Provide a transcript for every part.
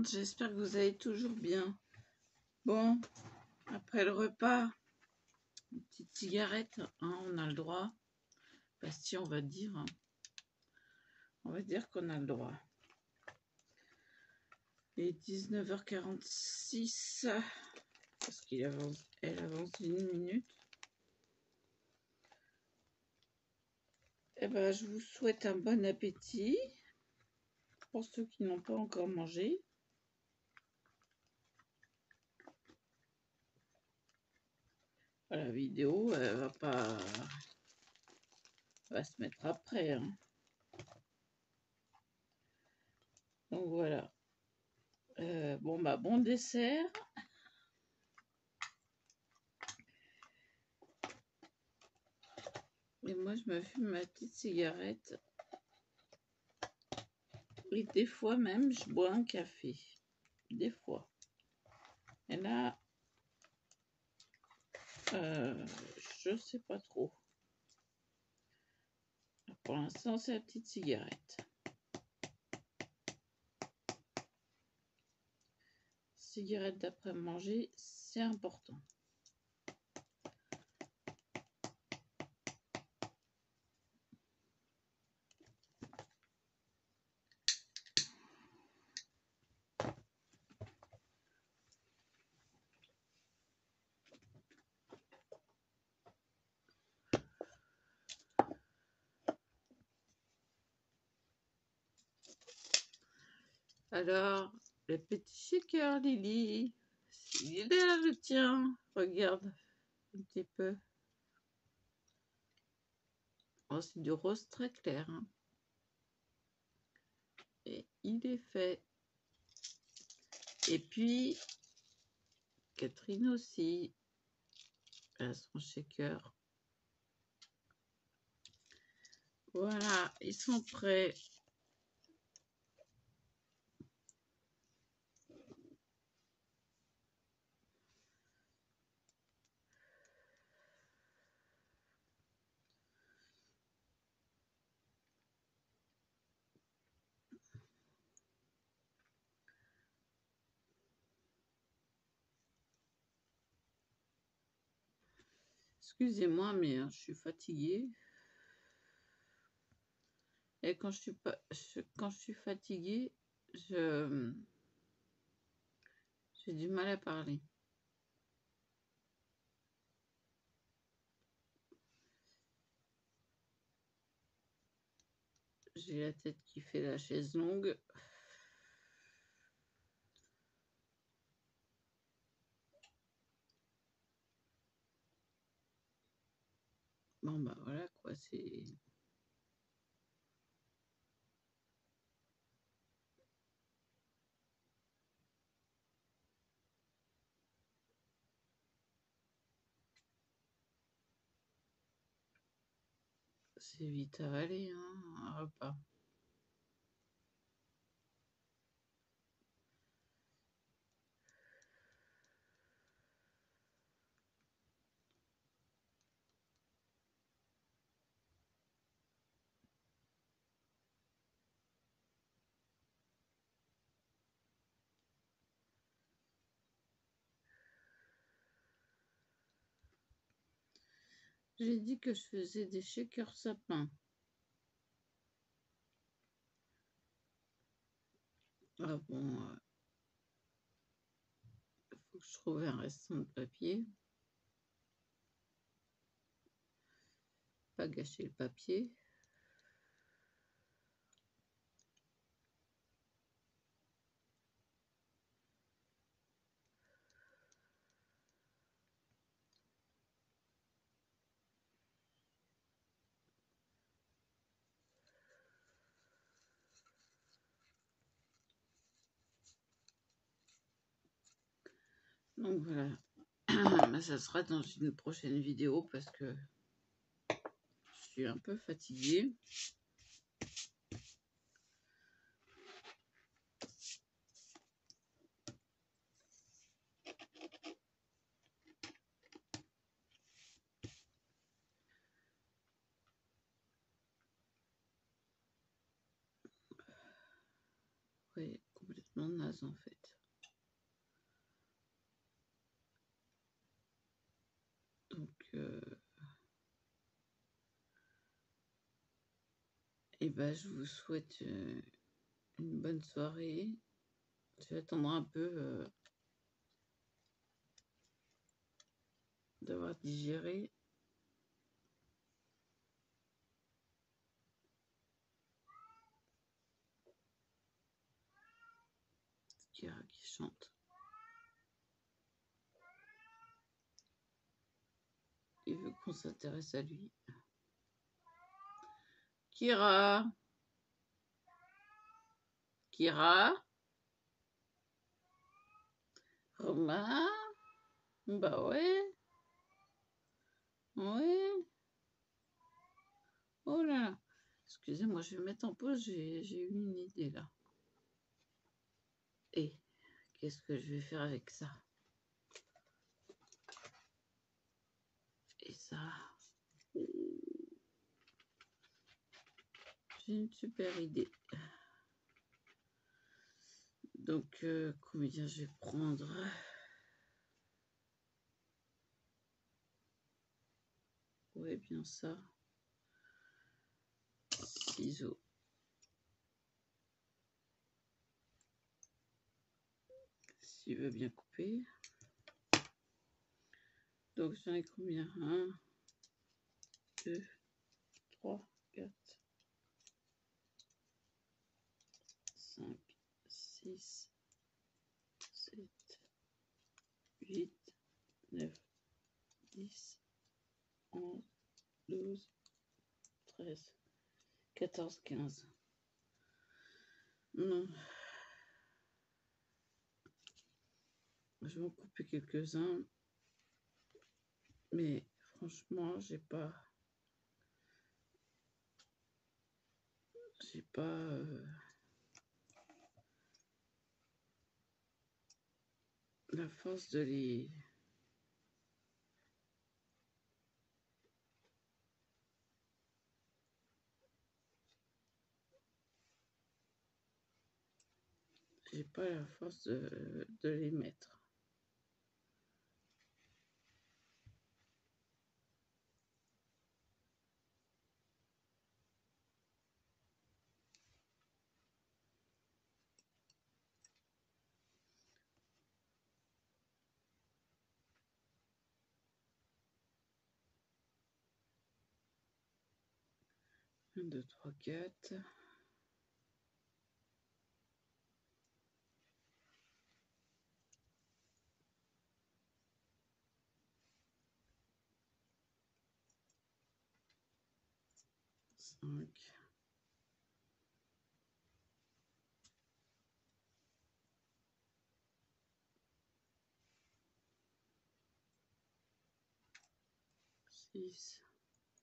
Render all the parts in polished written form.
monde, j'espère que vous allez toujours bien. Bon, après le repas, une petite cigarette, hein, on a le droit. Bastien, on va dire. On va dire qu'on a le droit. Il est 19h46, parce qu'elle avance d'une minute. Eh ben, je vous souhaite un bon appétit pour ceux qui n'ont pas encore mangé. La vidéo, elle va se mettre après. Hein. Donc voilà. Bon dessert. Et moi, je me fume ma petite cigarette. Et des fois même, je bois un café. Des fois. Et là, je sais pas trop. Pour l'instant, c'est la petite cigarette. Cigarette d'après manger, c'est important. Alors, le petit shaker, Lily, il est là le tien. Regarde un petit peu. Oh, c'est du rose très clair. Hein. Et il est fait. Et puis, Catherine aussi. Elle a son shaker. Voilà, ils sont prêts. Excusez-moi, mais je suis fatiguée. Et quand je suis fatiguée, j'ai du mal à parler. J'ai la tête qui fait la chaise longue. Bon, bah voilà quoi, c'est... C'est vite avalé, hein, un repas. J'ai dit que je faisais des shakers sapin. Ah bon, faut que je trouve un restant de papier. Pas gâcher le papier. Donc voilà, ça sera dans une prochaine vidéo parce que je suis un peu fatiguée. Oui, complètement complètement naze en fait. Donc, et ben, je vous souhaite une bonne soirée. Je vais attendre un peu d'avoir digéré. Kira qui chante. Il veut qu'on s'intéresse à lui. Kira. Kira. Romain. Bah ouais. Ouais. Oh là là. Excusez-moi, je vais mettre en pause. J'ai eu une idée là. Et qu'est-ce que je vais faire avec ça? Et ça. J'ai une super idée. Donc, combien je vais prendre? Ouais, bien ça. Ciseaux. S'il veut bien couper. Donc, j'en ai combien? 1, 2, 3, 4, 5, 6, 7, 8, 9, 10, 11, 12, 13, 14, 15. Non. Je vais en couper quelques-uns. Mais franchement, j'ai pas la force de les... J'ai pas la force de les mettre. Un, deux, trois, quatre. Cinq. 6.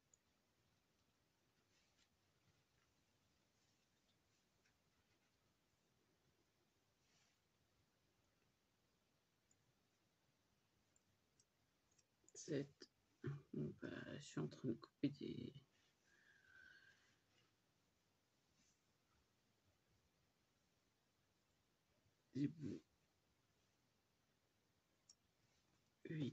7. Bon, bah, je suis en train de couper des bouts. 8.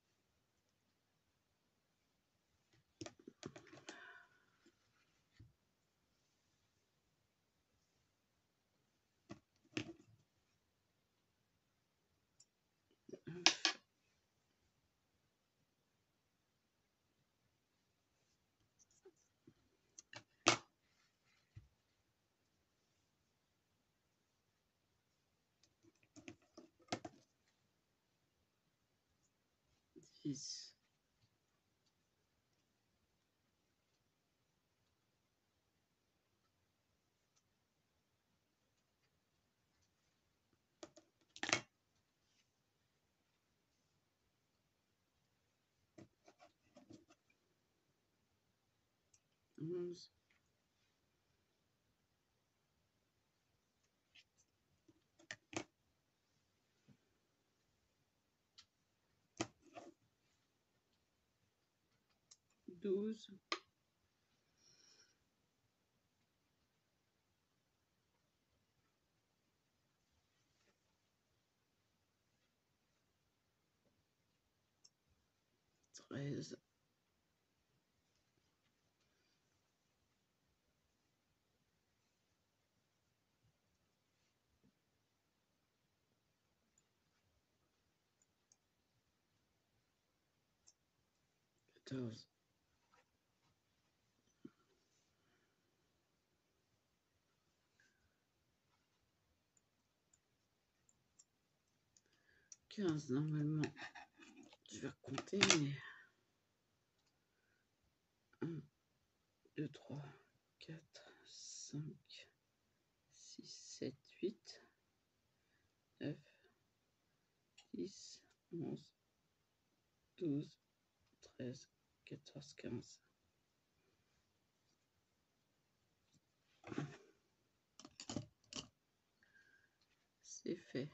10. 11. 12. 13. 13, 14, 15 normalement. Je vais recompter, mais 1, 2, 3, 4, 5, 6, 7, 8, 9, 10, 11, 12, 13, 14, 15. C'est fait.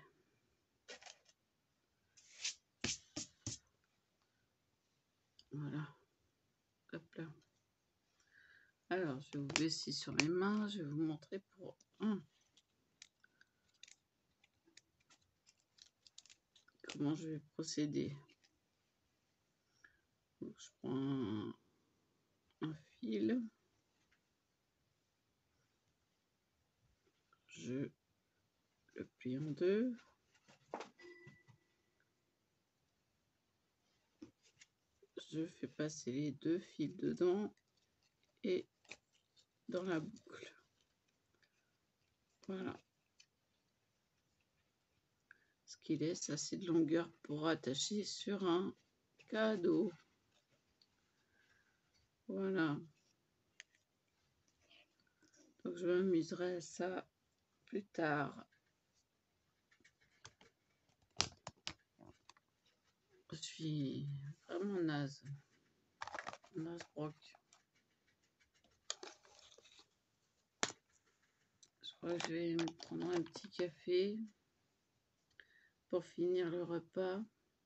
Voilà. Hop là. Alors, je vais vous baisser sur mes mains. Je vais vous montrer pour 1. Comment je vais procéder. Donc, je prends un fil. Je le plie en deux. Je fais passer les 2 fils dedans et dans la boucle. Voilà. Ce qui laisse assez de longueur pour attacher sur un cadeau. Voilà. Donc je m'amuserai à ça plus tard. Je suis vraiment naze. Naze broc. Je crois que je vais me prendre un petit café pour finir le repas.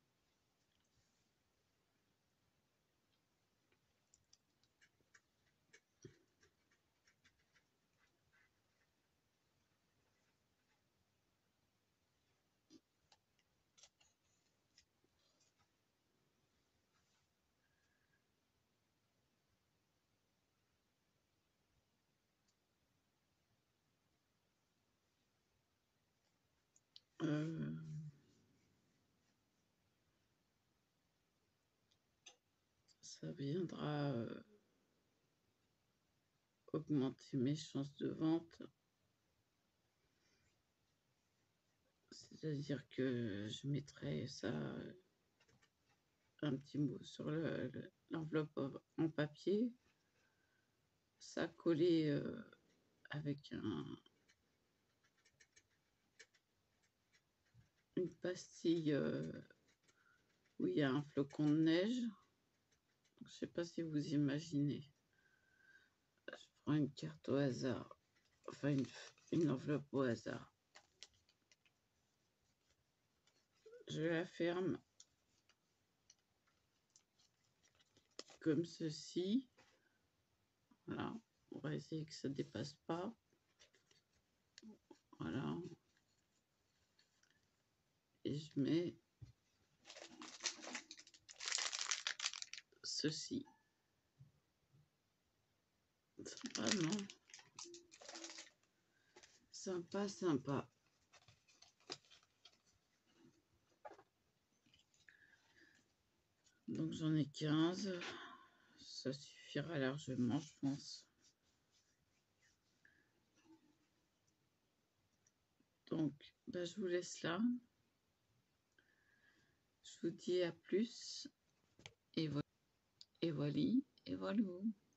Ça viendra augmenter mes chances de vente. C'est-à-dire que je mettrai ça, un petit mot sur l'enveloppe en papier, ça collé avec une pastille où il y a un flocon de neige. Je ne sais pas si vous imaginez. Je prends une carte au hasard, enfin une enveloppe au hasard. Je la ferme comme ceci. Voilà, on va essayer que ça ne dépasse pas. Voilà. Et je mets ceci. Sympa, non? Sympa, sympa. Donc j'en ai 15. Ça suffira largement, je pense. Donc, je vous laisse là. Je vous dis à plus. Et voilà. Et voilà.